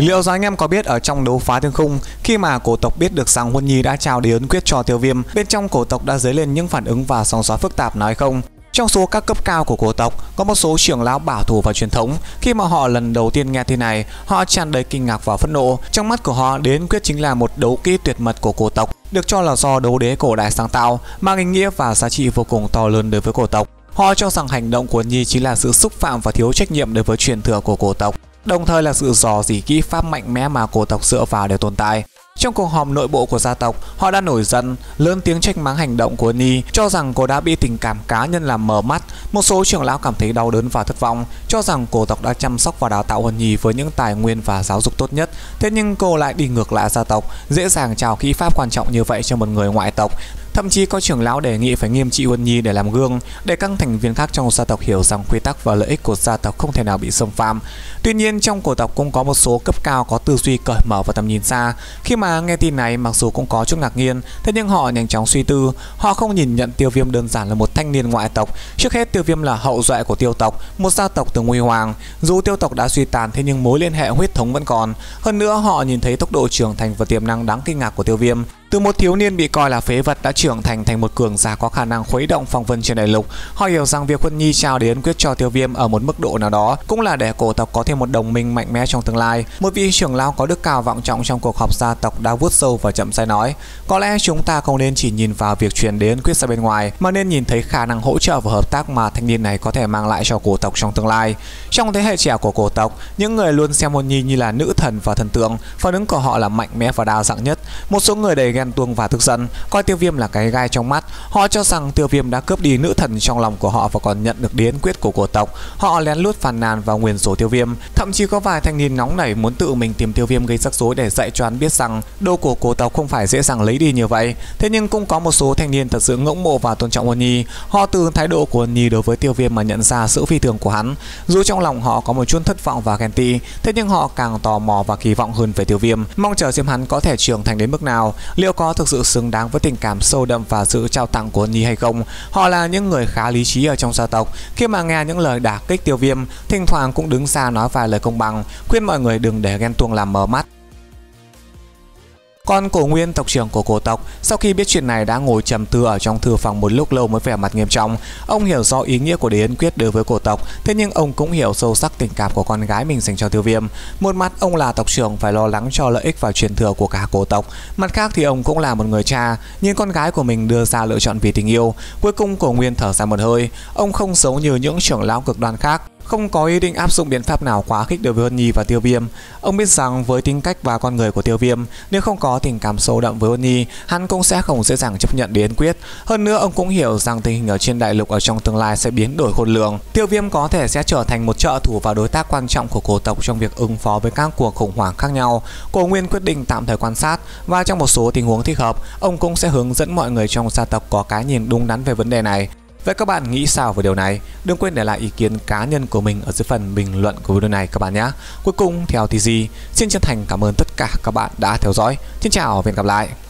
Liệu rằng anh em có biết ở trong đấu phá thương khung, khi mà cổ tộc biết được rằng Huân Nhi đã trao đế ấn quyết cho Tiêu Viêm, bên trong cổ tộc đã dấy lên những phản ứng và sóng gió phức tạp nào hay không? Trong số các cấp cao của cổ tộc, có một số trưởng lão bảo thủ và truyền thống, khi mà họ lần đầu tiên nghe tin này, họ tràn đầy kinh ngạc và phẫn nộ. Trong mắt của họ, đế ấn quyết chính là một đấu kỹ tuyệt mật của cổ tộc, được cho là do đấu đế cổ đại sáng tạo, mang ý nghĩa và giá trị vô cùng to lớn đối với cổ tộc. Họ cho rằng hành động của Huân Nhi chính là sự xúc phạm và thiếu trách nhiệm đối với truyền thừa của cổ tộc, đồng thời là sự dò dỉ kỹ pháp mạnh mẽ mà cổ tộc dựa vào để tồn tại. Trong cuộc họp nội bộ của gia tộc, họ đã nổi giận, lớn tiếng trách mắng hành động của Huân Nhi, cho rằng cô đã bị tình cảm cá nhân làm mờ mắt. Một số trưởng lão cảm thấy đau đớn và thất vọng, cho rằng cổ tộc đã chăm sóc và đào tạo Huân Nhi với những tài nguyên và giáo dục tốt nhất. Thế nhưng cô lại đi ngược lại gia tộc, dễ dàng trao kỹ pháp quan trọng như vậy cho một người ngoại tộc. Thậm chí có trưởng lão đề nghị phải nghiêm trị Huân Nhi để làm gương, để các thành viên khác trong gia tộc hiểu rằng quy tắc và lợi ích của gia tộc không thể nào bị xâm phạm. Tuy nhiên, trong cổ tộc cũng có một số cấp cao có tư duy cởi mở và tầm nhìn xa. Khi mà nghe tin này, mặc dù cũng có chút ngạc nhiên, thế nhưng họ nhanh chóng suy tư. Họ không nhìn nhận Tiêu Viêm đơn giản là một thanh niên ngoại tộc. Trước hết, Tiêu Viêm là hậu duệ của Tiêu tộc, một gia tộc từng huy hoàng. Dù Tiêu tộc đã suy tàn, thế nhưng mối liên hệ huyết thống vẫn còn. Hơn nữa, họ nhìn thấy tốc độ trưởng thành và tiềm năng đáng kinh ngạc của Tiêu Viêm. Từ một thiếu niên bị coi là phế vật đã trưởng thành thành một cường giả có khả năng khuấy động phong vân trên đại lục. Họ hiểu rằng việc Huân Nhi trao đế ấn quyết cho Tiêu Viêm ở một mức độ nào đó cũng là để cổ tộc có thêm một đồng minh mạnh mẽ trong tương lai. Một vị trưởng lão có đức cao vọng trọng trong cuộc họp gia tộc đã vuốt sâu và chậm rãi nói: có lẽ chúng ta không nên chỉ nhìn vào việc truyền đế ấn quyết ra bên ngoài, mà nên nhìn thấy khả năng hỗ trợ và hợp tác mà thanh niên này có thể mang lại cho cổ tộc trong tương lai. Trong thế hệ trẻ của cổ tộc, những người luôn xem Huân Nhi như là nữ thần và thần tượng, phản ứng của họ là mạnh mẽ và đa dạng nhất. Một số người đầy ghen tuông và tức giận, coi Tiêu Viêm là cái gai trong mắt. Họ cho rằng Tiêu Viêm đã cướp đi nữ thần trong lòng của họ và còn nhận được đế ấn quyết của cổ tộc. Họ lén lút phàn nàn và nguyền rủa Tiêu Viêm. Thậm chí có vài thanh niên nóng nảy muốn tự mình tìm Tiêu Viêm gây rắc rối để dạy cho hắn biết rằng đồ của cổ tộc không phải dễ dàng lấy đi như vậy. Thế nhưng cũng có một số thanh niên thật sự ngưỡng mộ và tôn trọng Huân Nhi. Họ từ thái độ của Huân Nhi đối với Tiêu Viêm mà nhận ra sự phi thường của hắn. Dù trong lòng họ có một chút thất vọng và ghen tị, thế nhưng họ càng tò mò và kỳ vọng hơn về Tiêu Viêm, mong chờ xem hắn có thể trưởng thành đến mức nào, liệu có thực sự xứng đáng với tình cảm sâu đậm và sự trao tặng của Huân Nhi hay không. Họ là những người khá lý trí ở trong gia tộc. Khi mà nghe những lời đả kích Tiêu Viêm, thỉnh thoảng cũng đứng ra nói vài lời công bằng, khuyên mọi người đừng để ghen tuông làm mờ mắt. Còn Cổ Nguyên, tộc trưởng của cổ tộc, sau khi biết chuyện này đã ngồi trầm tư ở trong thư phòng một lúc lâu mới vẻ mặt nghiêm trọng. Ông hiểu rõ ý nghĩa của đế ấn quyết đối với cổ tộc, thế nhưng ông cũng hiểu sâu sắc tình cảm của con gái mình dành cho Tiêu Viêm. Một mặt ông là tộc trưởng phải lo lắng cho lợi ích và truyền thừa của cả cổ tộc, mặt khác thì ông cũng là một người cha, nhưng con gái của mình đưa ra lựa chọn vì tình yêu. Cuối cùng Cổ Nguyên thở ra một hơi. Ông không giống như những trưởng lão cực đoan khác, không có ý định áp dụng biện pháp nào quá khích đối với Huân Nhi và Tiêu Viêm. Ông biết rằng với tính cách và con người của Tiêu Viêm, nếu không có tình cảm sâu đậm với Huân Nhi, hắn cũng sẽ không dễ dàng chấp nhận đế ấn quyết. Hơn nữa ông cũng hiểu rằng tình hình ở trên đại lục ở trong tương lai sẽ biến đổi khôn lường. Tiêu Viêm có thể sẽ trở thành một trợ thủ và đối tác quan trọng của cổ tộc trong việc ứng phó với các cuộc khủng hoảng khác nhau. Cổ Nguyên quyết định tạm thời quan sát, và trong một số tình huống thích hợp, ông cũng sẽ hướng dẫn mọi người trong gia tộc có cái nhìn đúng đắn về vấn đề này. Vậy các bạn nghĩ sao về điều này? Đừng quên để lại ý kiến cá nhân của mình ở dưới phần bình luận của video này các bạn nhé. Cuối cùng, theo TG, xin chân thành cảm ơn tất cả các bạn đã theo dõi. Xin chào và hẹn gặp lại.